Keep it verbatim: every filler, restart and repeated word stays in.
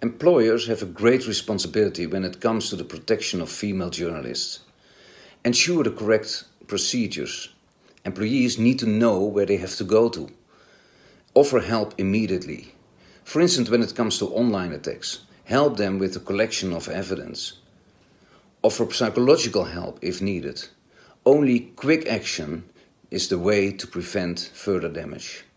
Employers have a great responsibility when it comes to the protection of female journalists. Ensure the correct procedures. Employees need to know where they have to go to. Offer help immediately. For instance, when it comes to online attacks, help them with the collection of evidence. Offer psychological help if needed. Only quick action is the way to prevent further damage.